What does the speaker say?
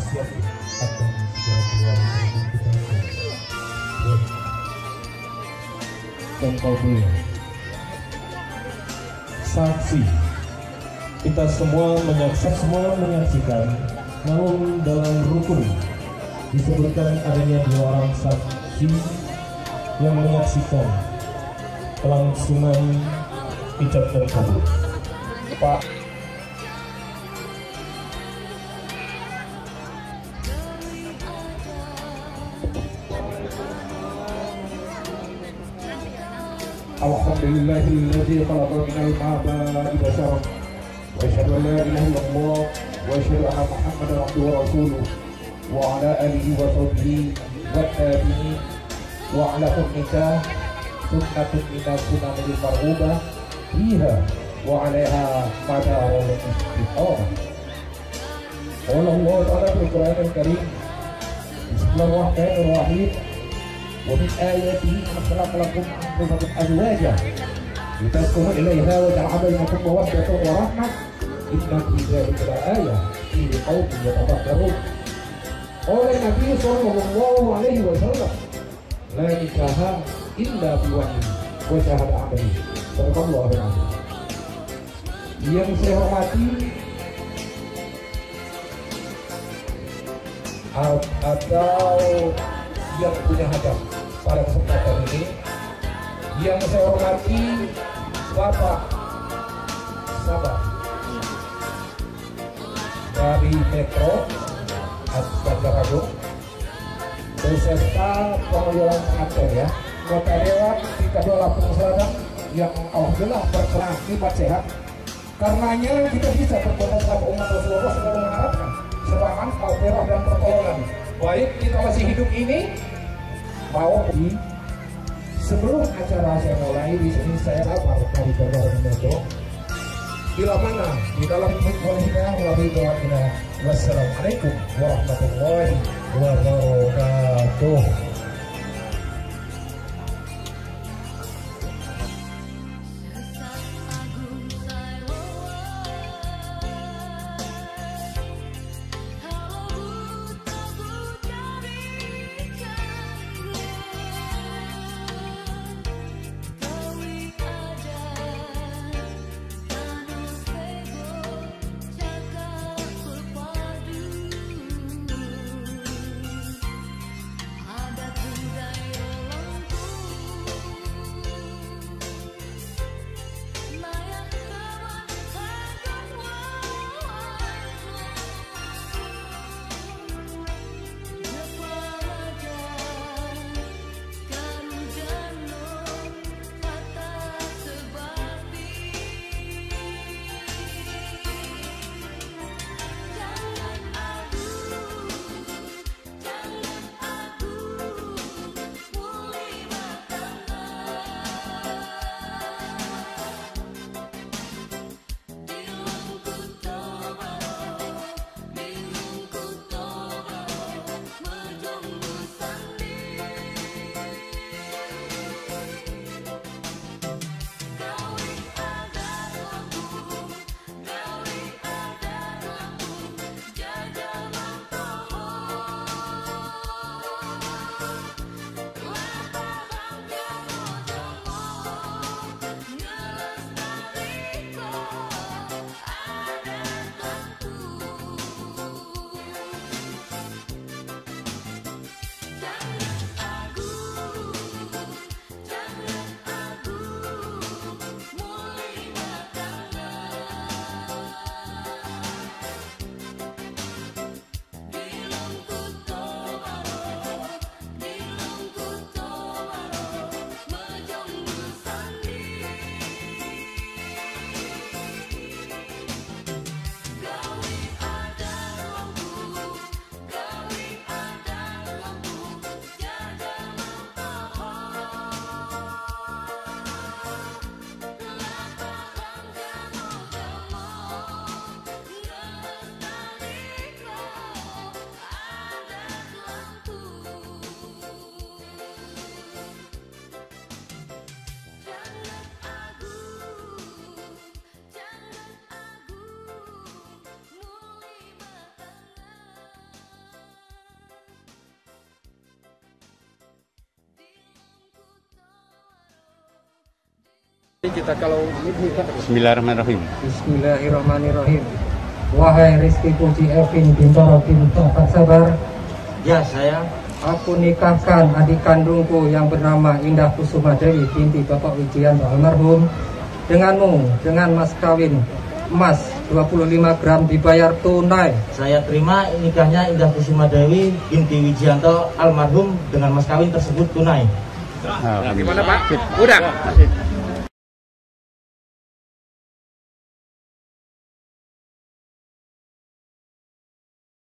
wasiat akan segala keluarga kita dan kau beliau saksi. Kita semua menyaksikan, namun dalam rukun disebutkan adanya 2 orang saksi yang menyaksikan kelangsungan ijab dan kabul. Pak Alhamdulillahilladzi khalaqa minal ma'i basharan wa asyhadu an la ilaha illallah wa asyhadu anna Muhammadan abduhu wa rasuluh wa ala alihi wa sahbihi wa tabi'in wa ala nikah sunnatun minal sunanil marhubah fiha wa 'alaiha qadarul istiqamah. Qala Allah ta'ala fil Qur'anil Karim Bismillahirrahmanirrahim wa min ayatihi an khalaqa lakum anfusakum azwajan litaskunu ilaiha wa ja'ala bainakum mawaddatan wa rahmah inna fi dzalika la'ayatan liqaumin yatafakkarun. Oleh Nabi sallallahu alaihi wasallam, la nikaha illa biwali wa syahada ahli. Sallallahu alaihi wasallam. Yang saya hormati atau yang punya hajat pada kesempatan ini, yang saya hormati Bapak Sabar dari Metro Bandar Agung beserta pengelolaan pengantin ya, Kota Dewan tingkat 2 Lampung Selatan yang alhamdulillah berkenan nikmat sehat. Karenanya kita bisa berbuat sama umat Rasulullah selalu mengharapkan serangan, al-firah dan pertolongan baik kita masih hidup ini mau di. Sebelum acara saya mulai, di sini saya lapar dari Bandar Metro. Bila mana di dalam hikmahnya melalui doa kita. Wassalamualaikum warahmatullahi wabarakatuh. Ada kita kalau Bismillahirrahmanirrahim. Bismillahirrahmanirrahim. Wahai Rizky Puji Evin Bintoro Bintang Sabar, Ya, saya. aku nikahkan adik kandungku yang bernama Indah Kusuma Dewi binti Bapak Wijianto almarhum denganmu dengan mas kawin emas 25 gram dibayar tunai. Saya terima nikahnya Indah Kusuma Dewi binti Wijianto almarhum dengan mas kawin tersebut tunai. Nah, gimana Pak? Udah.